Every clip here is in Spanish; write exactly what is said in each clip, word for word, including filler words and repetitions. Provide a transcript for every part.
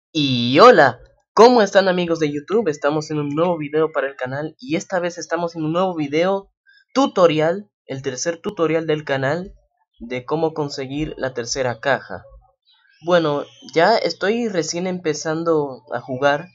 Y hola, ¿cómo están amigos de YouTube? Estamos en un nuevo video para el canal y esta vez estamos en un nuevo video tutorial, el tercer tutorial del canal de cómo conseguir la tercera caja. Bueno, ya estoy recién empezando a jugar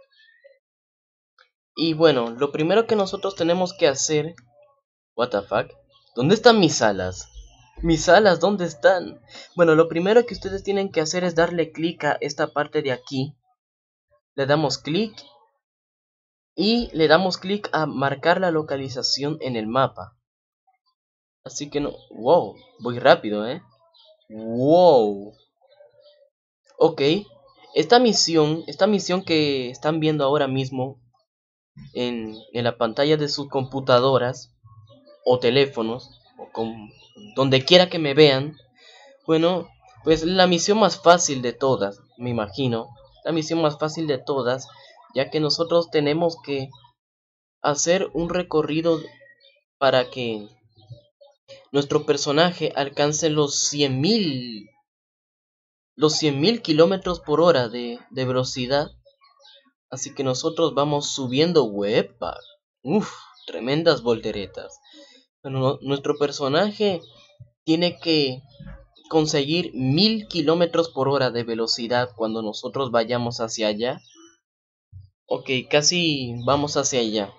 y bueno, lo primero que nosotros tenemos que hacer... What the fuck? ¿Dónde están mis alas? ¿Mis alas dónde están? Bueno, lo primero que ustedes tienen que hacer es darle clic a esta parte de aquí. Le damos clic y le damos clic a marcar la localización en el mapa. Así que no... Wow, voy rápido, ¿eh? Wow. Ok, esta misión, esta misión que están viendo ahora mismo en, en la pantalla de sus computadoras o teléfonos, o con, donde quiera que me vean, bueno, pues la misión más fácil de todas, me imagino. La misión más fácil de todas, ya que nosotros tenemos que hacer un recorrido para que nuestro personaje alcance los cien mil los cien mil kilómetros por hora de, de velocidad. Así que nosotros vamos subiendo webpack. Uff, tremendas volteretas. Bueno, no, nuestro personaje tiene que conseguir mil kilómetros por hora de velocidad cuando nosotros vayamos hacia allá. Ok, casi vamos hacia allá.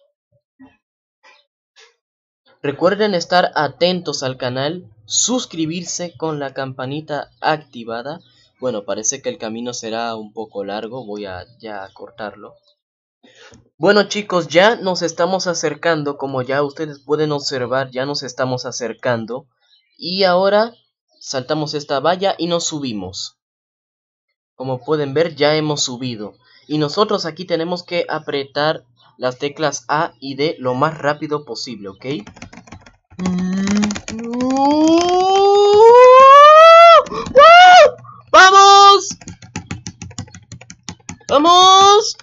Recuerden estar atentos al canal, suscribirse con la campanita activada. Bueno, parece que el camino será un poco largo, voy a ya cortarlo. Bueno chicos, ya nos estamos acercando, como ya ustedes pueden observar, ya nos estamos acercando. Y ahora saltamos esta valla y nos subimos. Como pueden ver, ya hemos subido. Y nosotros aquí tenemos que apretar las teclas A y D lo más rápido posible, ¿ok? ¡Vamos! ¡Vamos!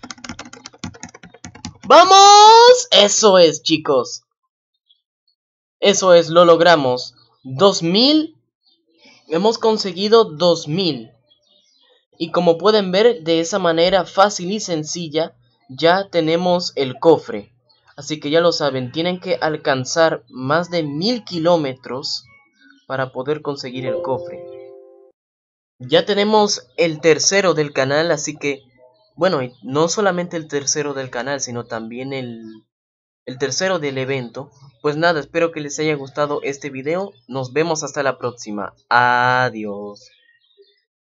¡Vamos! Eso es, chicos. Eso es, lo logramos. dos mil. Hemos conseguido dos mil. Y como pueden ver, de esa manera fácil y sencilla, ya tenemos el cofre. Así que ya lo saben, tienen que alcanzar más de mil kilómetros para poder conseguir el cofre. Ya tenemos el tercero del canal, así que, bueno, no solamente el tercero del canal, sino también el, el tercero del evento. Pues nada, espero que les haya gustado este video. Nos vemos hasta la próxima. Adiós.